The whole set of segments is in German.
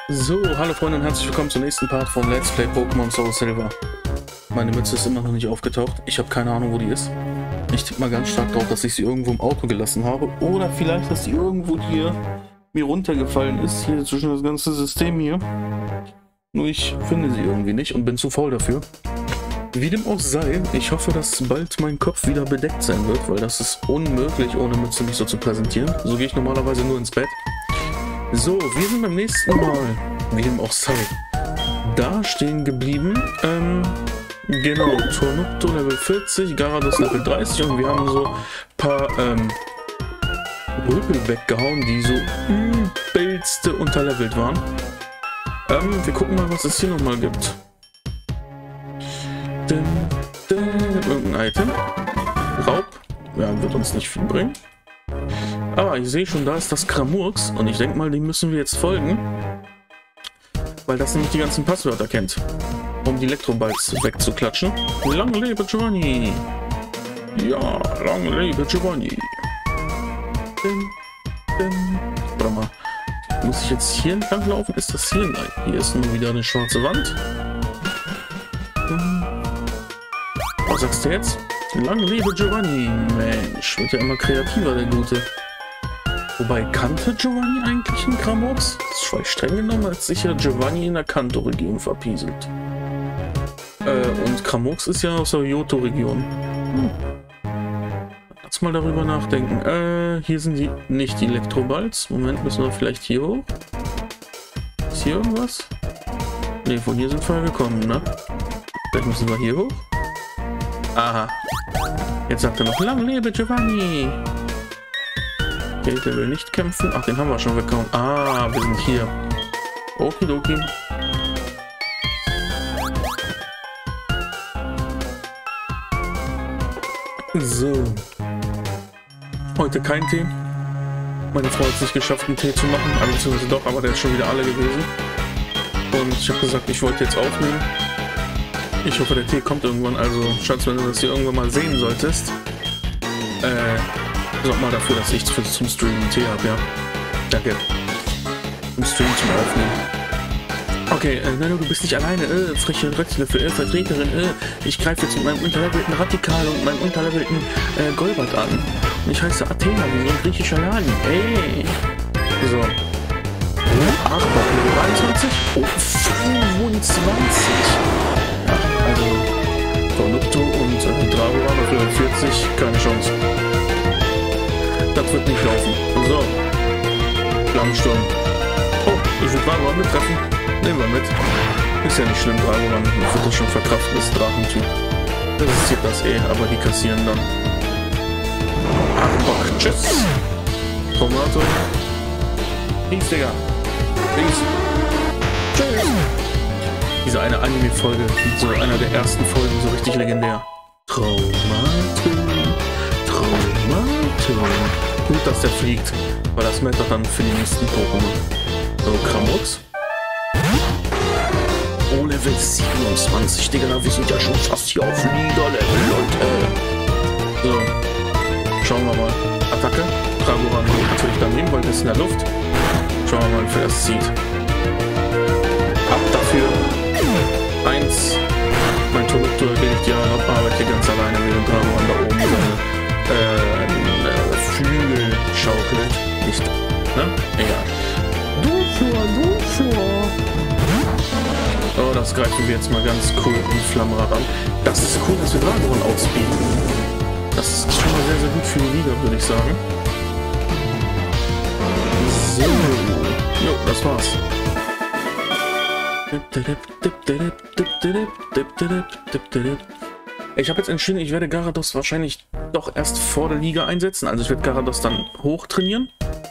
So, hallo Freunde und herzlich willkommen zum nächsten Part von Let's Play Pokémon Soul Silver. Meine Mütze ist immer noch nicht aufgetaucht. Ich habe keine Ahnung, wo die ist. Ich tippe mal ganz stark darauf, dass ich sie irgendwo im Auto gelassen habe. Oder vielleicht, dass sie irgendwo hier mir runtergefallen ist. Hier zwischen das ganze System hier. Nur ich finde sie irgendwie nicht und bin zu faul dafür. Wie dem auch sei, ich hoffe, dass bald mein Kopf wieder bedeckt sein wird, weil das ist unmöglich, ohne Mütze mich so zu präsentieren. So gehe ich normalerweise nur ins Bett. So, wir sind beim nächsten Mal, wie dem auch sei, da stehen geblieben. Genau, Tornupto Level 40, Gyarados Level 30 und wir haben so ein paar Rüpel weggehauen, die so übelste unterlevelt waren. Wir gucken mal, was es hier nochmal gibt. Irgendein Item. Raub. Ja, wird uns nicht viel bringen. Aber ich sehe schon, da ist das Kramurks und ich denke mal, dem müssen wir jetzt folgen. Weil das nämlich die ganzen Passwörter kennt. Um die Elektroballs wegzuklatschen. Lang lebe Giovanni! Ja, lang lebe Giovanni! Warte mal. Muss ich jetzt hier entlang laufen? Ist das hier? Nein, hier ist nur wieder eine schwarze Wand. Was sagst du jetzt? Lang lebe Giovanni! Mensch, wird ja immer kreativer, der Gute. Wobei, kannte Giovanni eigentlich einen Kramurks? Das war streng genommen, als sich ja Giovanni in der Kanto-Region verpieselt. Und Kramurks ist ja aus der Johto-Region. Lass mal darüber nachdenken. Hier sind die nicht die Elektroballs. Moment, müssen wir vielleicht hier hoch? Ist hier irgendwas? Ne, von hier sind wir gekommen, ne? Vielleicht müssen wir hier hoch? Aha. Jetzt sagt er noch, lang lebe Giovanni! Okay, der will nicht kämpfen. Ach, den haben wir schon weggehauen. Ah, wir sind hier. Okidoki. So. Heute kein Tee. Meine Frau hat es nicht geschafft, einen Tee zu machen. Beziehungsweise doch, aber der ist schon wieder alle gewesen. Und ich habe gesagt, ich wollte jetzt aufnehmen. Ich hoffe, der Tee kommt irgendwann. Also, Schatz, wenn du das hier irgendwann mal sehen solltest, sorg mal dafür, dass ich zum Streamen Tee habe, ja. Danke. Im Stream zum Aufnehmen. Okay, nein, du bist nicht alleine, freche Rötzlöffel, Vertreterin, ich greife jetzt mit meinem unterlevelten Radikal und meinem unterlevelten Golbat an. Ich heiße Athena, wie so ein griechischer Laden, ey. So. Ach, Level 21? Oh, 25. Ja, also, Tornupto und Dragoran auf Level 40, keine Chance. Das wird nicht laufen. So. Flammensturm. Oh, ich will Dragoran mittreffen. Nehmen wir mit. Ist ja nicht schlimm, Dragoran. Ich würde das schon verkraften, das Drachentyp. Das ist hier das aber die kassieren dann. Ach, tschüss. Tomato. Peace, Digga. Peace. Tschüss. Diese eine Anime-Folge, so einer der ersten Folgen, so richtig legendär. Traumato. Gut, dass der fliegt, weil das meldet dann für die nächsten Pokémon. So, Kramurks. Oh, Level 27, Digga, wir sind ja schon fast hier auf Liga-Level, Leute. So, schauen wir mal. Attacke. Dragoran natürlich daneben, weil das ist in der Luft. Schauen wir mal, wie viel das zieht. Ab dafür. 1. Mein Tornupto erledigt ja, arbeitet ganz alleine, während Dragoran da oben seine Flügel schaukelt. Nicht, ne? Egal. Oh, das greifen wir jetzt mal ganz cool in Flammrad an. Das ist cool, dass wir Dragoran ausbieten. Das ist schon mal sehr, sehr gut für die Liga, würde ich sagen. So. Jo, das war's. Ich habe jetzt entschieden, ich werde Gyarados wahrscheinlich doch erst vor der Liga einsetzen. Also ich werde Gyarados dann hoch trainieren.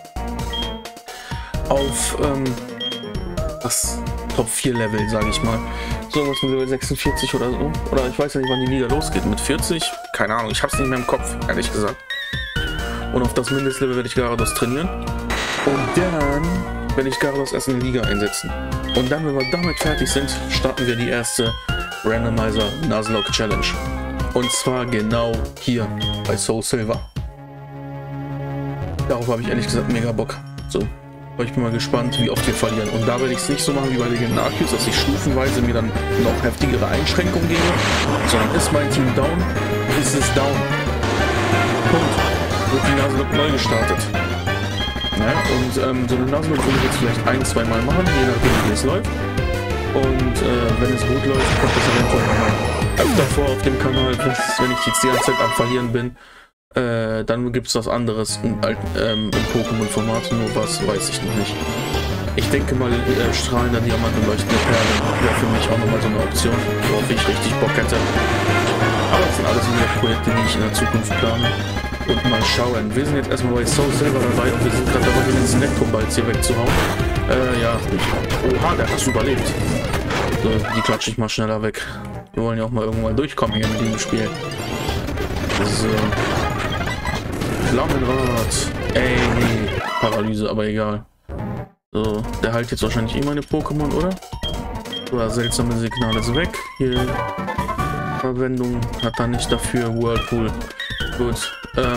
Auf das Top 4 Level, sage ich mal. So was mit Level 46 oder so. Oder ich weiß ja nicht, wann die Liga losgeht. Mit 40? Keine Ahnung, ich habe es nicht mehr im Kopf, ehrlich gesagt. Und auf das Mindestlevel werde ich Gyarados trainieren. Und dann werde ich Gyarados erst in die Liga einsetzen. Und dann, wenn wir damit fertig sind, starten wir die erste Randomizer Nuzlocke Challenge. Und zwar genau hier bei Soul Silver. Darauf habe ich ehrlich gesagt mega Bock. So, Aber ich bin mal gespannt, wie oft wir verlieren. Und da werde ich es nicht so machen wie bei Legenden Arceus, dass ich stufenweise mir dann noch heftigere Einschränkungen gebe, sondern ist mein Team down, ist es down. Punkt. Wird die Nasenlook neu gestartet. Ja, und so eine Nasenlook würde ich jetzt vielleicht 1-2 Mal machen, je nachdem wie es läuft. Und wenn es gut läuft, kommt das eventuell nochmal öfter vor auf dem Kanal, wenn ich jetzt die ganze Zeit am Verlieren bin. Dann gibt es was anderes im Pokémon-Format, nur was weiß ich noch nicht. Ich denke mal, strahlender Diamant und leuchtende Perle wäre für mich auch nochmal so eine Option, worauf ich richtig Bock hätte. Aber das sind alles nur Projekte, die ich in der Zukunft plane. Und mal schauen. Wir sind jetzt erstmal bei Soul Silver dabei und wir sind gerade dabei, den Elektroballs hier wegzuhauen. Ja. Oha, der hat das überlebt. So, die klatsche ich mal schneller weg. Wir wollen ja auch mal irgendwann durchkommen hier mit diesem Spiel. So. Flammenrad. Ey, Paralyse, aber egal. So, der heilt jetzt wahrscheinlich meine Pokémon, oder? So, seltsame Signal ist weg. Hier. Verwendung hat er nicht dafür. Whirlpool. Gut.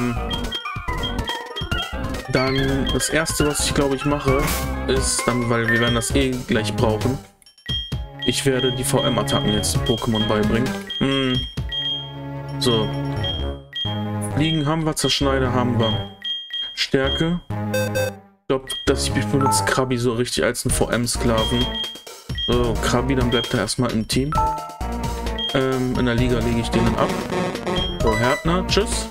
Dann das erste, was ich glaube ich mache, ist dann, weil wir werden das eh gleich brauchen. Ich werde die VM-Attacken jetzt Pokémon beibringen. So. Fliegen haben wir, Zerschneider haben wir. Stärke. Ich glaube, dass ich benutze Krabi so richtig als einen VM-Sklaven. So, Krabi, dann bleibt er erstmal im Team. In der Liga lege ich denen ab. So, Härtner, tschüss.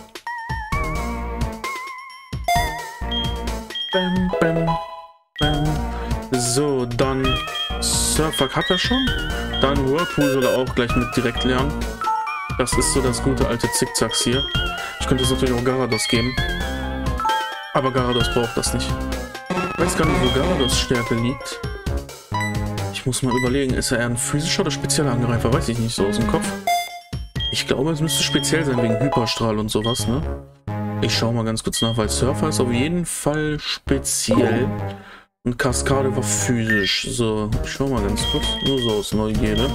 Bam, bam, bam. So, dann Surfer hat er schon. Dann Whirlpool soll er auch gleich mit direkt lernen. Das ist so das gute alte Zickzacks hier. Ich könnte es natürlich auch Garados geben. Aber Garados braucht das nicht. Ich weiß gar nicht, wo Garados Stärke liegt. Ich muss mal überlegen, ist er eher ein physischer oder spezieller Angreifer? Weiß ich nicht so aus dem Kopf. Ich glaube, es müsste speziell sein wegen Hyperstrahl und sowas, ne? Ich schaue mal ganz kurz nach, weil Surfer ist auf jeden Fall speziell. Und Kaskade war physisch. So, ich schau mal ganz kurz. Nur so aus Neugierde.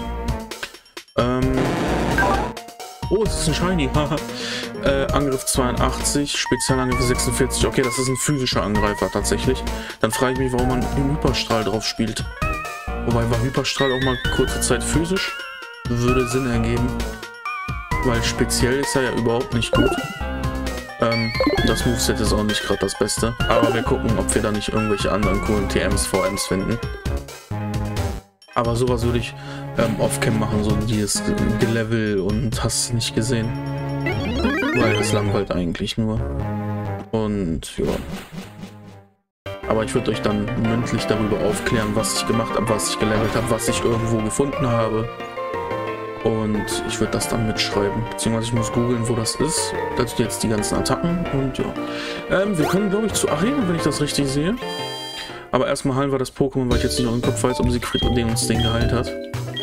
Oh, es ist ein Shiny. Angriff 82, Spezialangriff 46. Okay, das ist ein physischer Angreifer tatsächlich. Dann frage ich mich, warum man den Hyperstrahl drauf spielt. Wobei war Hyperstrahl auch mal kurze Zeit physisch. Würde Sinn ergeben. Weil speziell ist er ja überhaupt nicht gut. Das Moveset ist auch nicht gerade das Beste. Aber wir gucken, ob wir da nicht irgendwelche anderen coolen TMs, VMs finden. Aber sowas würde ich off-cam machen, so dieses Gelevel und hast nicht gesehen. Weil das langweilt eigentlich nur. Und ja. Aber ich würde euch dann mündlich darüber aufklären, was ich gemacht habe, was ich gelevelt habe, was ich irgendwo gefunden habe. Und ich würde das dann mitschreiben. Beziehungsweise ich muss googeln, wo das ist. Dazu jetzt die ganzen Attacken. Und ja. Wir können, glaube ich, zur Arena, wenn ich das richtig sehe. Aber erstmal heilen wir das Pokémon, weil ich jetzt nicht noch im Kopf weiß, ob Siegfried und den uns den geheilt hat.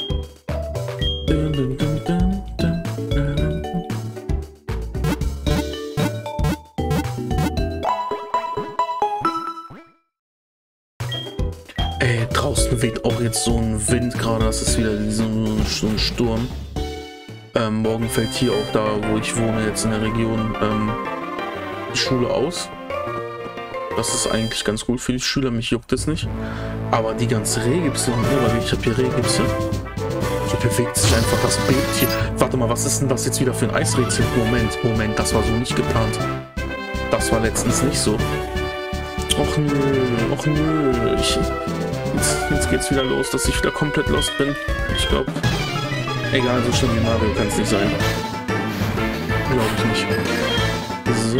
Ey, draußen weht auch jetzt so ein Wind gerade. Das ist wieder so ein Sturm. Morgen fällt hier auch da, wo ich wohne, jetzt in der Region, die Schule aus. Das ist eigentlich ganz gut für die Schüler, mich juckt es nicht. Aber die ganze Rehgipse, ich habe hier Rehgipse. Hier bewegt sich einfach das Bild hier. Warte mal, was ist denn das jetzt wieder für ein Eisrätsel? Moment, das war so nicht geplant. Das war letztens nicht so. Och nö. Jetzt geht's wieder los, dass ich wieder komplett lost bin. Ich glaube. Egal, so schlimm wie Mario kann es nicht sein. Glaube ich nicht. So.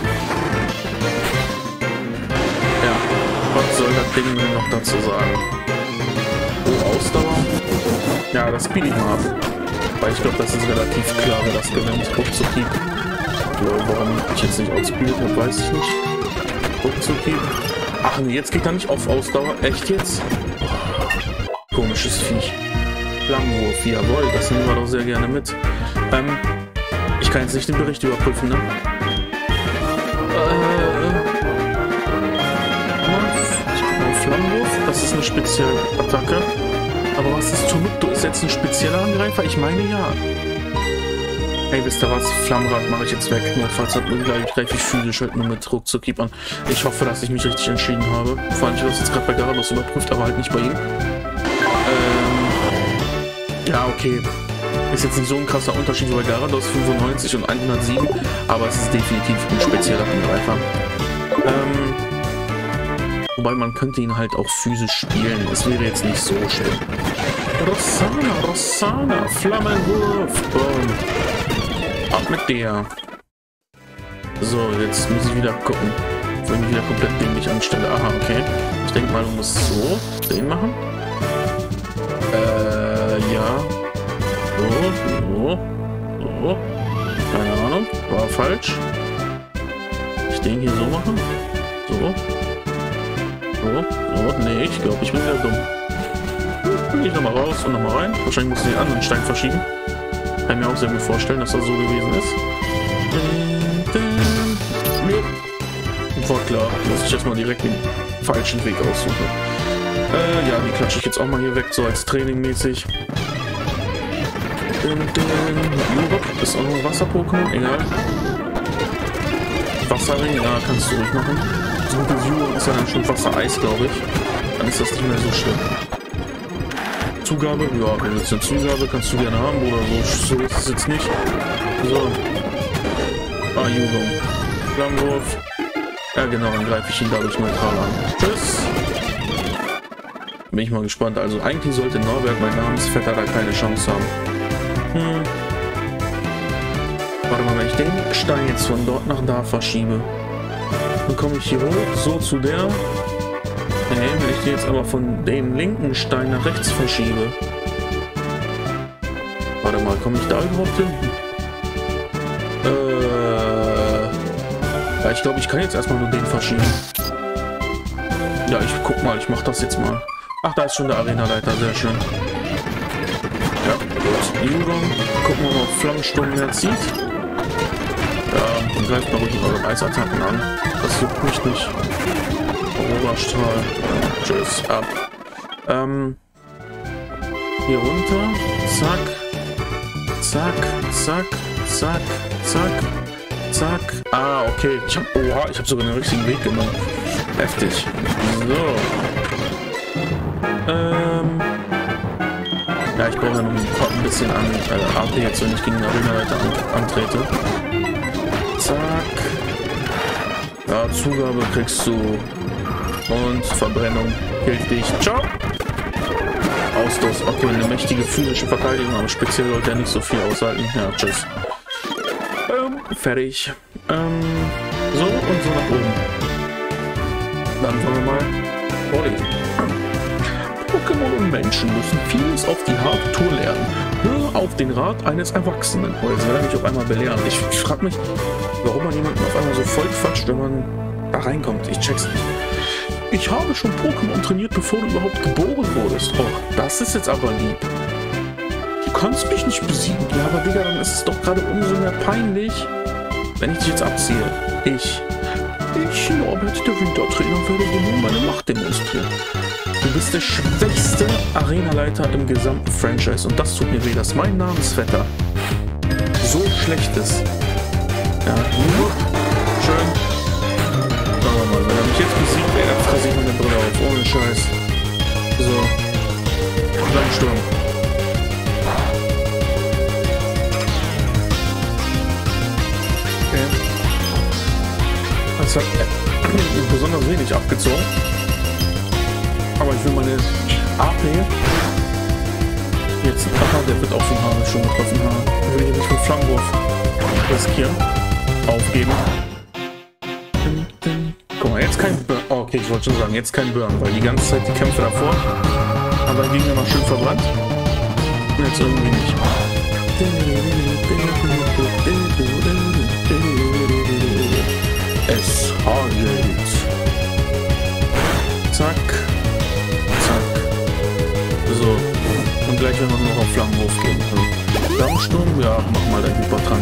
Ja, was soll das Ding denn noch dazu sagen? Oh, Ausdauer? Ja, das spiele ich mal ab. Weil ich glaube, das ist relativ klar, wer das gewinnt. Ruckzucki. Warum ich jetzt nicht ausgespielt habe, weiß ich nicht. Ruckzucki. Ach nee, jetzt geht er nicht auf Ausdauer. Echt jetzt? Komisches Viech. Flammenwurf, jawohl, das nehmen wir doch sehr gerne mit. Ich kann jetzt nicht den Bericht überprüfen, ne? Flammenwurf, das ist eine Spezialattacke. Aber was ist Tumuktu? Ist jetzt ein spezieller Angreifer? Ich meine ja. Ey, wisst ihr was? Flammenrad mache ich jetzt weg. Notfalls hat man gleich ich physisch halt nur mit Ruckzuck keepern. Ich hoffe, dass ich mich richtig entschieden habe. Vor allem, ich habe das jetzt gerade bei Garados überprüft, aber halt nicht bei ihm. Ja, okay. Ist jetzt nicht so ein krasser Unterschied wie bei Garados 95 und 107, aber es ist definitiv ein spezieller Angreifer. Wobei man könnte ihn halt auch physisch spielen. Es wäre jetzt nicht so schlimm. Rossana, Flammenwurf. Boom. Ab mit der. So, jetzt muss ich wieder gucken. Ich will mich wieder komplett dämlich anstelle. Aha, okay. Ich denke mal, du musst so den machen. Ja. So. Keine Ahnung. War falsch. Ich den hier so machen. So. Nee, ich glaube, ich bin wieder dumm. Bin ich nochmal raus und nochmal rein. Wahrscheinlich muss ich den anderen Stein verschieben. Kann mir auch sehr gut vorstellen, dass das so gewesen ist. War klar, muss ich jetzt mal direkt den falschen Weg aussuchen. Ja, die klatsche ich jetzt auch mal hier weg, so als Training mäßig. Ist auch noch ein Wasser-Pokémon, egal. Wasserring, ja, kannst du ruhig machen. So ein View ist ja dann schon Wasser-Eis, glaube ich. Dann ist das nicht mehr so schlimm. Zugabe, ja, wenn jetzt eine Zugabe kannst du gerne haben oder so. So ist es jetzt nicht. So. Jugend. Flammenwurf. Ja, genau, dann greife ich ihn dadurch neutral an. Tschüss. Bin ich mal gespannt. Also eigentlich sollte Norbert, mein Namensvetter, da keine Chance haben. Warte mal, wenn ich den Stein jetzt von dort nach da verschiebe, dann komme ich hier hoch, so zu der. Nee, wenn ich den jetzt aber von dem linken Stein nach rechts verschiebe. Warte mal, komme ich da überhaupt hin? Ja, ich glaube, ich kann jetzt erstmal nur den verschieben. Ja, ich guck mal, ich mach das jetzt mal. Ach, da ist schon der Arenaleiter, sehr schön. Ja, gut. Jugend. Gucken wir mal, ob Flammensturm mehr zieht. Ja, und greift mal ruhig eure Eisattacken an. Das juckt mich nicht. Oberstrahl. Ja, tschüss, ab. Hier runter. Zack. Zack, zack, zack, zack. Ah, okay. Ich hab sogar den richtigen Weg genommen. Heftig. So. Ja, ich brauche ja noch ein bisschen an AP jetzt, wenn ich gegen den Arenaleiter antrete. Zack. Ja, Zugabe kriegst du. Und Verbrennung killt dich. Ciao. Ausdruck. Okay, eine mächtige physische Verteidigung, aber speziell sollte er nicht so viel aushalten. Ja, tschüss. Fertig. So und so nach oben. Dann fangen wir mal vorlesen. Pokémon und Menschen müssen vieles auf die harte Tour lernen. Höre auf den Rat eines Erwachsenen. Oh, jetzt will er mich auf einmal belehren. Ich frage mich, warum man jemanden auf einmal so voll quatscht, wenn man da reinkommt. Ich check's nicht. Ich habe schon Pokémon trainiert, bevor du überhaupt geboren wurdest. Oh, das ist jetzt aber lieb. Du kannst mich nicht besiegen. Ja, aber Digga, dann ist es doch gerade umso mehr peinlich, wenn ich dich jetzt abziehe. Ich, Norbert, der Wintertrainer, werde dir nun meine Macht demonstrieren. Du bist der schwächste Arenaleiter im gesamten Franchise und das tut mir weh, dass mein Namensvetter so schlecht ist. Ja, nur schön. Schauen wir mal, wenn er mich jetzt besiegt, ey, dann fresse ich meine Brille auf, ohne Scheiß. So. Flammensturm. Okay. Das hat besonders wenig abgezogen. Aber ich will meine AP jetzt. Aha, der wird auch vom Haar schon getroffen haben. Will ich nicht mit Flammenwurf riskieren. Aufgeben. Guck mal, jetzt kein Burn. Oh, okay, ich wollte schon sagen, jetzt kein Burn, weil die ganze Zeit die Kämpfe davor haben wir gegen noch schön verbrannt. Und jetzt irgendwie nicht. Es hagelt. Zack. So, und gleich werden wir noch auf Flammenwurf gehen. Flammensturm, ja, mach mal deinen Hypertrank.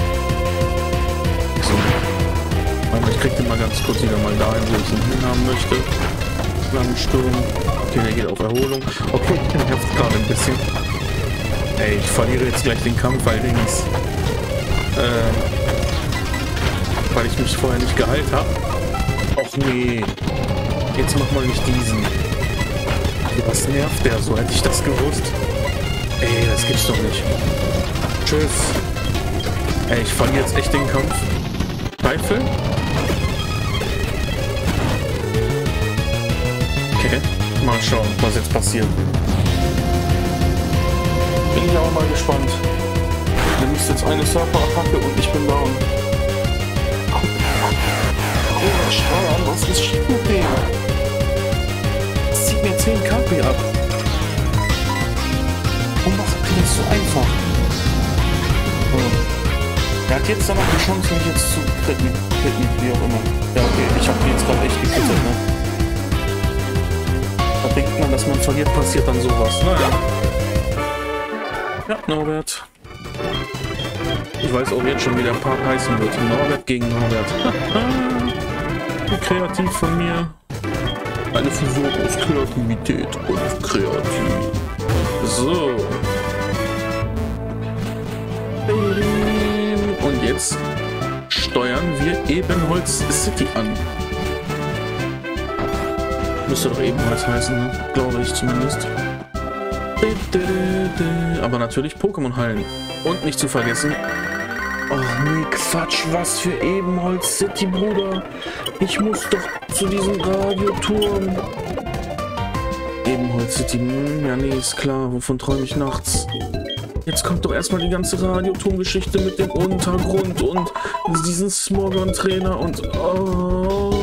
So. Aber ich krieg den mal ganz kurz wieder mal dahin, wo ich ihn hinhaben möchte. Flammensturm. Okay, der geht auf Erholung. Okay, der nervt gerade ein bisschen. Ey, ich verliere jetzt gleich den Kampf, weil Dings. Weil ich mich vorher nicht geheilt habe. Och nee. Jetzt mach mal nicht diesen. Was nervt der so? Hätte ich das gewusst? Ey, das gibt's doch nicht. Tschüss. Ey, ich verliere jetzt echt den Kampf. Teufel? Okay. Mal schauen, was jetzt passiert. Bin ich aber mal gespannt. Du nimmst jetzt eine Surfer-Attacke und ich bin down. Oh, Schreier, was ist schief mit dem? Das zieht mir 10 KP ab. Und macht das so einfach. Er hat jetzt dann noch die Chance, mich jetzt zu treten, wie auch immer. Ja, okay, ich habe ihn jetzt gerade echt gekriegt, ne? Da denkt man, dass man verliert, passiert dann sowas. Naja. Ja, Norbert. Ich weiß auch jetzt schon, wie der Part heißen wird. Norbert gegen Norbert. Wie kreativ von mir. Eine Fusion aus Kreativität und kreativ. So. Und jetzt steuern wir Ebenholz City an. Müsste doch Ebenholz heißen, ne? Glaube ich zumindest. Aber natürlich Pokémon heilen. Und nicht zu vergessen... Ach nee, Quatsch, was für Ebenholz City, Bruder. Ich muss doch zu diesem Radioturm. Ebenholz City, ja nee, ist klar, wovon träume ich nachts? Jetzt kommt doch erstmal die ganze Radioturm-Geschichte mit dem Untergrund und diesen Smogon-Trainer und... Oh.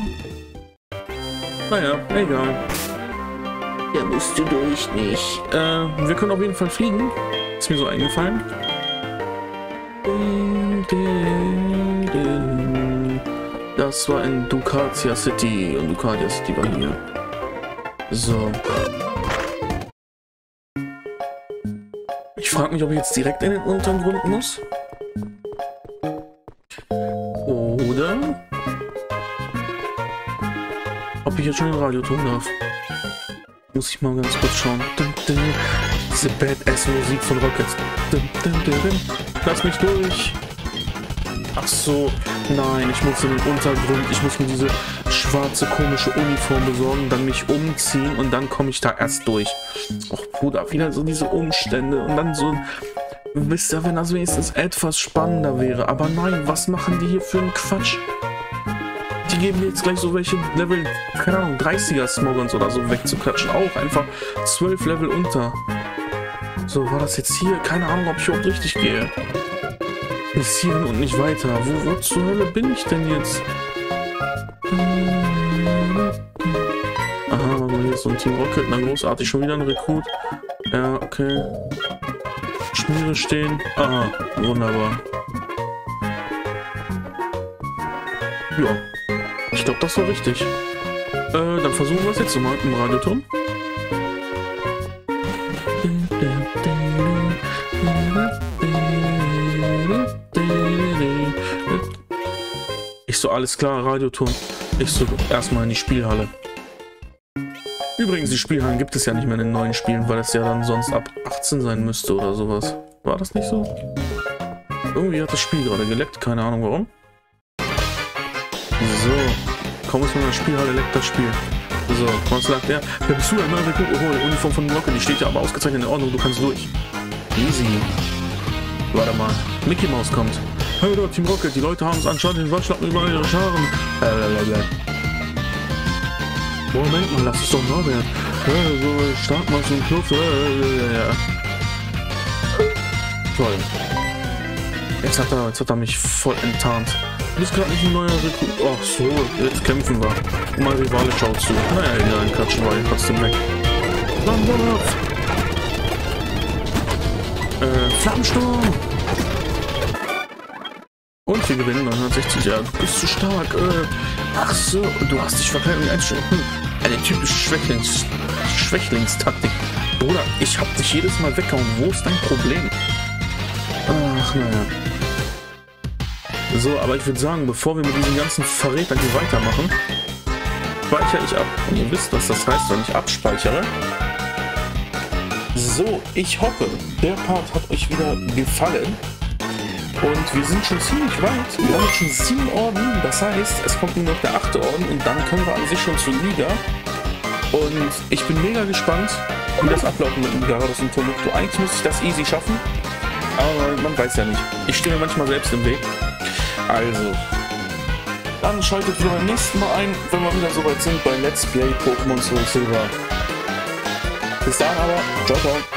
Naja, egal. Ja, musst du durch nicht. Wir können auf jeden Fall fliegen. Ist mir so eingefallen. Das war in Ducatia City und Ducatia City war hier. So. Ich frage mich, ob ich jetzt direkt in den Untergrund muss. Oder ob ich jetzt schon den Radioturm darf. Muss ich mal ganz kurz schauen. Diese Badass-Musik von Rockets. Lass mich durch. Ach so, nein, ich muss in den Untergrund. Ich muss mir diese schwarze, komische Uniform besorgen, dann mich umziehen und dann komme ich da erst durch. Och, Bruder, wieder so diese Umstände und dann so... Wisst ihr, wenn das wenigstens etwas spannender wäre. Aber nein, was machen die hier für einen Quatsch? Die geben mir jetzt gleich so welche Level, keine Ahnung, 30er Smogons oder so wegzuklatschen. Auch einfach 12 Level unter. So, war das jetzt hier? Keine Ahnung, ob ich überhaupt richtig gehe. Bis hierhin und nicht weiter. Wo zur Hölle bin ich denn jetzt? Aha, aber hier ist so ein Team Rocket. Na, großartig. Schon wieder ein Rekrut. Ja, okay. Schmiere stehen. Aha, wunderbar. Ja. Ich glaube, das war richtig. Dann versuchen wir es jetzt mal im Radioturm. Ich so, alles klar, Radioturm. Ich so, erstmal in die Spielhalle. Übrigens, die Spielhallen gibt es ja nicht mehr in den neuen Spielen, weil es ja dann sonst ab 18 sein müsste oder sowas. War das nicht so? Irgendwie hat das Spiel gerade geleckt, keine Ahnung warum. So, kaum ist man in der Spielhalle, leckt das Spiel. So, was sagt der? Wer bist du? Ein neuer Rekrut? Oh, die Uniform von Rocket, die steht ja aber ausgezeichnet in Ordnung, du kannst durch. Easy. Warte mal, Mickey Mouse kommt. Hey dort, Team Rocket, die Leute haben es anscheinend den Waschlappen über ihre Scharen. Moment mal, das ist doch Norbert. So stark mal so ein Knopf. Toll. Jetzt hat er mich voll enttarnt. Du bist gerade nicht ein neuer Rekrut. Ach so, jetzt kämpfen wir. Und mein Rivale schaut zu. Naja, egal, Quatsch, war trotzdem weg. Flammensturm! Und wir gewinnen 960. Ja, du bist zu stark. Ach so, du hast dich verkleidet und einstellen. Eine typische Schwächlingstaktik. Bruder, ich hab dich jedes Mal weggehauen. Wo ist dein Problem? Ach, naja. So, aber ich würde sagen, bevor wir mit diesen ganzen Verrätern hier weitermachen, speichere ich ab. Und ihr wisst, was das heißt, wenn ich abspeichere. So, ich hoffe, der Part hat euch wieder gefallen. Und wir sind schon ziemlich weit. Wir haben jetzt schon 7 Orden. Das heißt, es kommt nur noch der 8. Orden und dann können wir an sich schon zur Liga. Und ich bin mega gespannt, wie das ablaufen mit dem Gyarados und Tomuktu. Eigentlich muss ich das easy schaffen, aber man weiß ja nicht. Ich stehe mir manchmal selbst im Weg. Also, dann schaltet wieder beim nächsten Mal ein, wenn wir wieder soweit sind bei Let's Play Pokémon Soul Silver. Bis dahin aber, ciao, ciao.